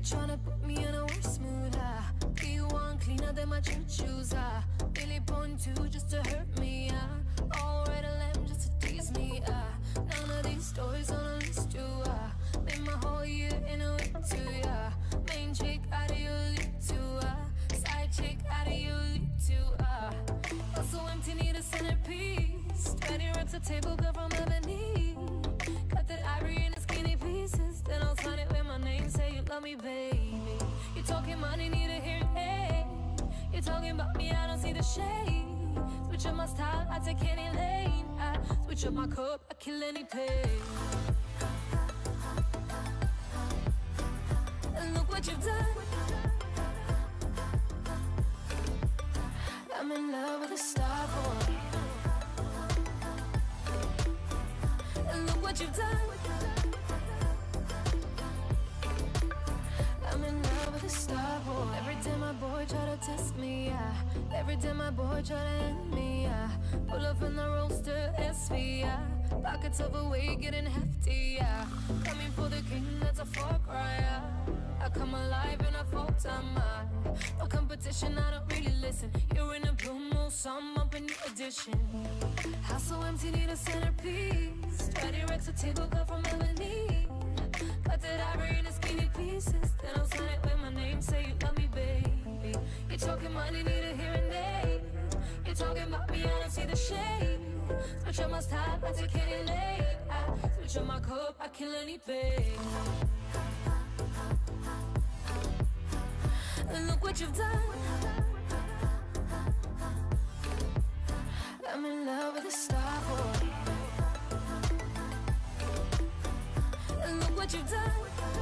tryna put me in a worse mood, P1 cleaner than my church shoes, Billy point two just to hurt me, all red lamb just to tease me, none of these stories on a list too, made my whole year in a week too, main chick out of your league too, side chick out of your league too, also empty, need a centerpiece, 20 reps a table girl from Ebony, cut that ivory in skinny pieces, then I'll sign it with my name, say you love me, baby. You talking money, need a hearing aid. You talking about me, I don't see the shade. Switch up my style, I take any lane. I switch up my cup, I kill any pain. And look what you've done. I'm in love with a star boy. And look what you've done. I'm in love with a star boy. Every day my boy try to test me, every day my boy try to end me, pull up in the roadster SV, pockets overweight getting hefty, coming for the king, that's a far cry, I come alive in a full time, no competition, I don't really listen. You're in a blue moon, so I'm up in new edition. House so empty, need a centerpiece. 20 racks a table cut from Ebony. Cut that ivory in skinny pieces, then I'll sign it with my name, say you love me, baby. You talking money, need a hearing aid. You talking about me, I don't see the shade. Switch up my style, I take any lane. I switch up my cup, I kill any pain. And look what you've done. I'm in love with a star boy. And look what you've done.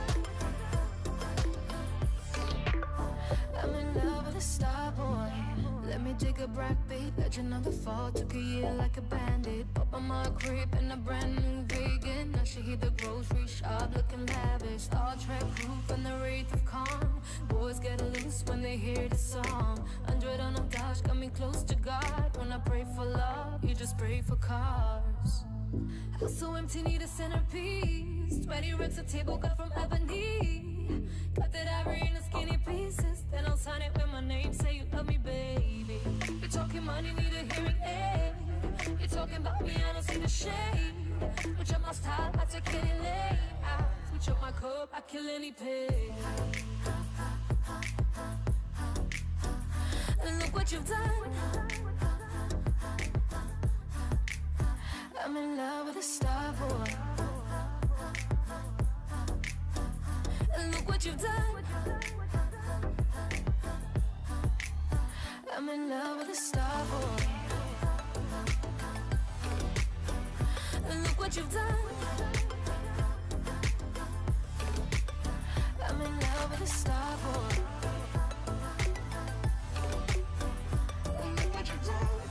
I'm in love with a star boy. Let me take a breath, babe. Legend of the fall. Took a year like a bandit. Pop on my crib in a brand new vegan. Now she hit the grocery shop looking lavish. Star Trek proof and the wraith of calm. Boys get loose when they hear the song. 100 on a dash got me close to God. When I pray for love, you just pray for cars. House so empty, need a centerpiece. 20 racks a table cut from Ebony. Cut that ivory in skinny pieces, then I'll sign it with my name, say you love me, baby. You're talking money, need a hearing aid. You're talking about me, I don't see the shade. Switch up my style, I take any lane. I switch up my cup, I kill any pain. And look what you've done. I'm in love with a star boy. And look what you've done. I'm in love with a star boy. And look what you've done. I'm in love with a star boy. And look what you've done.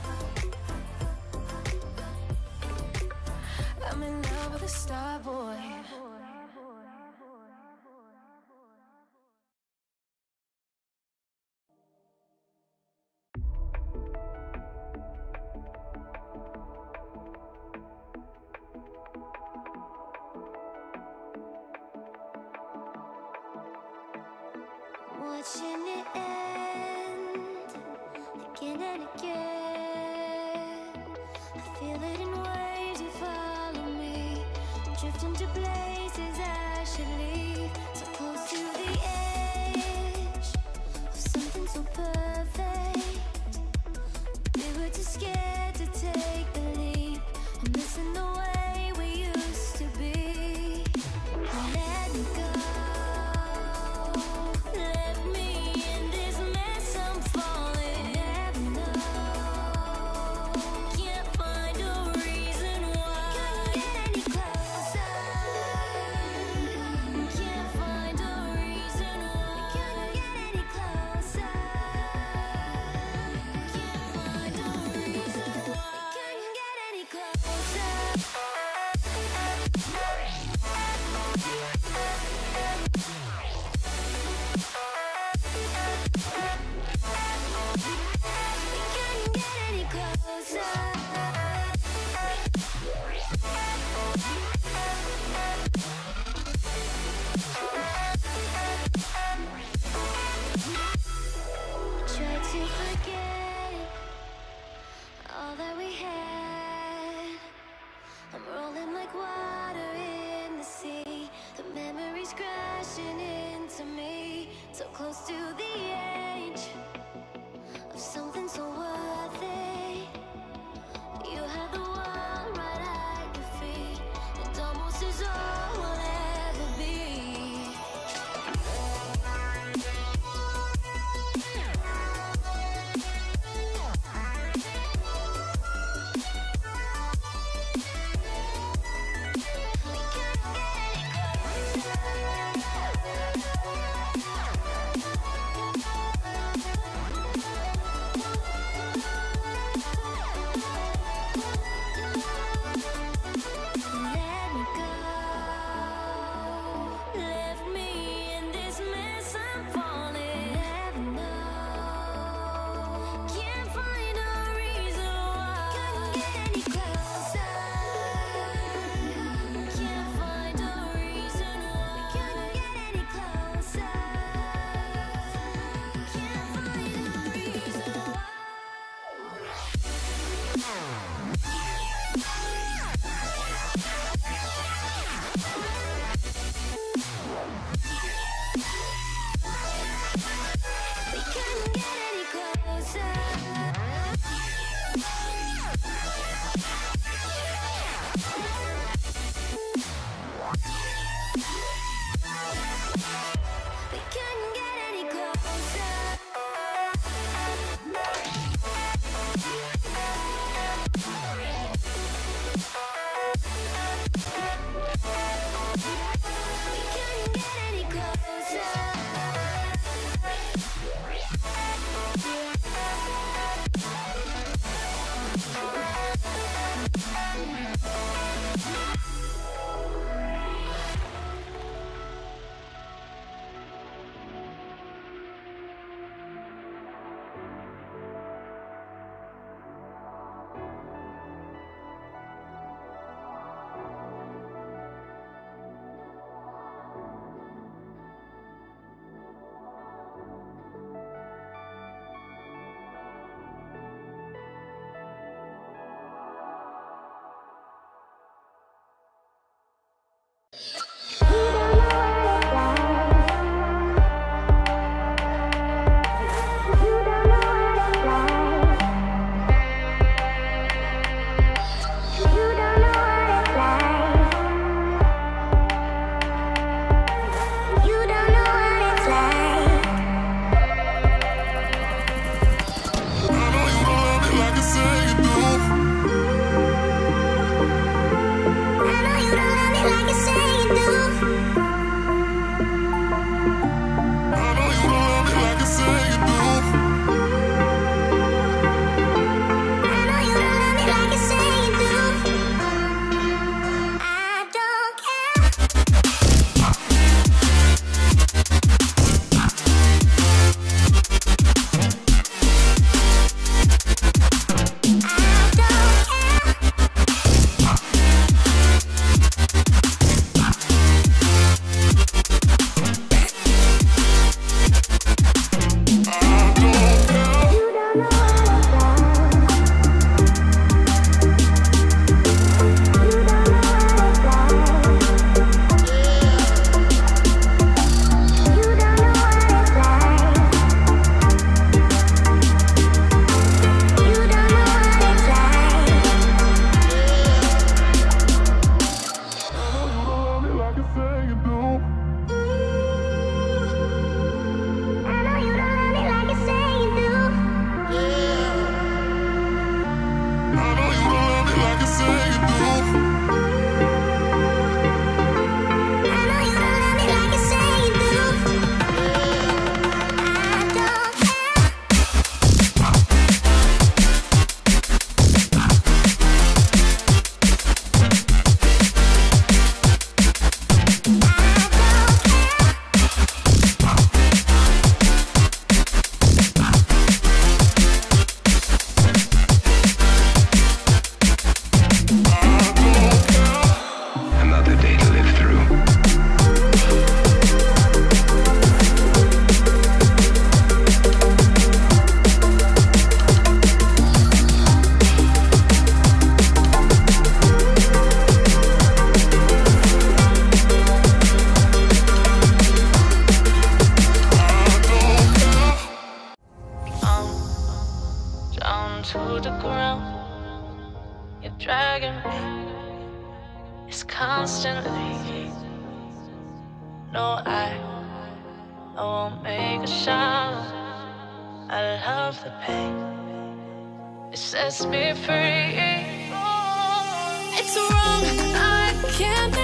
I'm in love with a star boy. Watching it end again and again. I feel it in waves you follow me, drifting to places I should leave. So close to the edge of something so perfect. We were too scared to take the leap. I'm missing the way we used to be. Let me go. To the ground, you're dragging me. It's constantly. No, I won't make a sound. I love the pain. It sets me free. It's wrong, I can't